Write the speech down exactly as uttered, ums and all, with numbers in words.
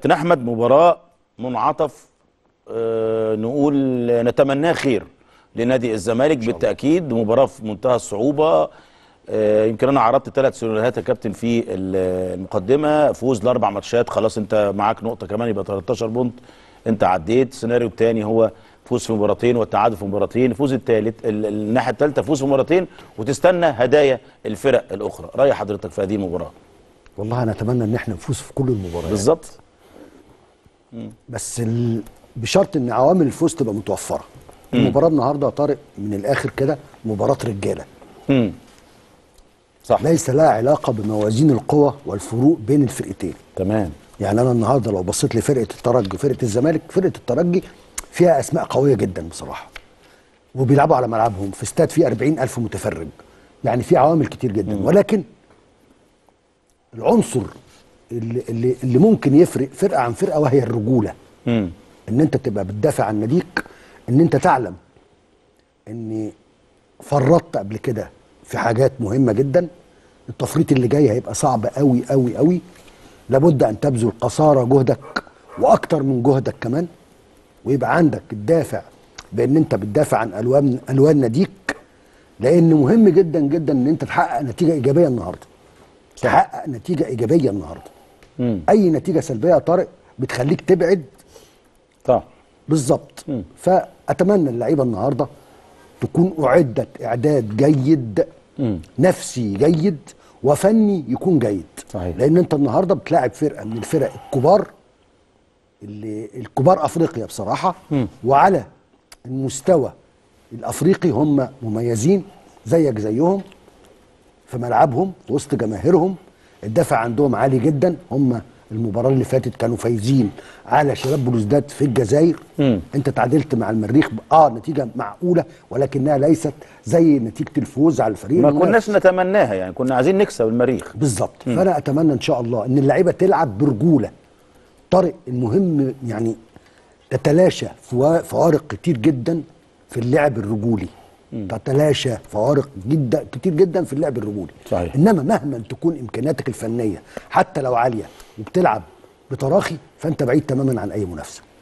كابتن احمد، مباراه منعطف، أه نقول نتمناه خير لنادي الزمالك بالتاكيد. مباراه في منتهى الصعوبه. أه يمكن انا عرضت ثلاث سيناريوهات يا كابتن في المقدمه. فوز الاربع ماتشات، خلاص انت معاك نقطه كمان يبقى تلتاشر بونت، انت عديت. السيناريو الثاني هو فوز في مباراتين والتعادل في مباراتين. الفوز الثالث الناحيه الثالثه فوز في مباراتين وتستنى هدايا الفرق الاخرى. راي حضرتك في هذه المباراه؟ والله انا اتمنى ان احنا نفوز في كل المباريات بالظبط، بس ال... بشرط ان عوامل الفوز تبقى متوفره. المباراه النهارده يا طارق من الاخر كده مباراه رجاله. امم صح، ليس لها علاقه بموازين القوى والفروق بين الفرقتين. تمام. يعني انا النهارده لو بصيت لفرقه الترجي وفرقه الزمالك، فرقه الترجي فيها اسماء قويه جدا بصراحه، وبيلعبوا على ملعبهم في استاد فيه أربعين ألف متفرج، يعني في عوامل كتير جدا. مم. ولكن العنصر اللي, اللي, اللي ممكن يفرق فرقه عن فرقه وهي الرجوله. امم ان انت تبقى بتدافع عن ناديك، ان انت تعلم ان فرطت قبل كده في حاجات مهمه جدا، التفريط اللي جاي هيبقى صعب قوي قوي قوي. لابد ان تبذل قصارى جهدك واكتر من جهدك كمان، ويبقى عندك الدافع بان انت بتدافع عن الوان الوان ناديك، لان مهم جدا جدا ان انت تحقق نتيجه ايجابيه النهارده. صح. تحقق نتيجه ايجابيه النهارده. مم. اي نتيجه سلبيه يا طارق بتخليك تبعد. صح بالظبط. فاتمنى اللعيبه النهارده تكون اعدت اعداد جيد، مم. نفسي جيد وفني يكون جيد. صحيح. لان انت النهارده بتلاعب فرقه من الفرق الكبار، اللي الكبار افريقيا بصراحه. مم. وعلى المستوى الافريقي هم مميزين زيك زيهم في ملعبهم وسط جماهيرهم. الدفع عندهم عالي جدا. هم المباراه اللي فاتت كانوا فايزين على شباب بلوزداد في الجزائر. مم. انت تعادلت مع المريخ، اه نتيجه معقوله ولكنها ليست زي نتيجه الفوز على الفريق ما المنافس. كناش نتمناها، يعني كنا عايزين نكسب المريخ بالظبط. فانا اتمنى ان شاء الله ان اللعيبه تلعب برجوله. طارق المهم يعني تتلاشى فوارق كتير جدا في اللعب الرجولي. مم. تتلاشى فوارق جدا كتير جدا في اللعب الرجولي. صحيح. انما مهما تكون امكانياتك الفنيه حتى لو عاليه وبتلعب بتراخي، فانت بعيد تماما عن اي منافسه.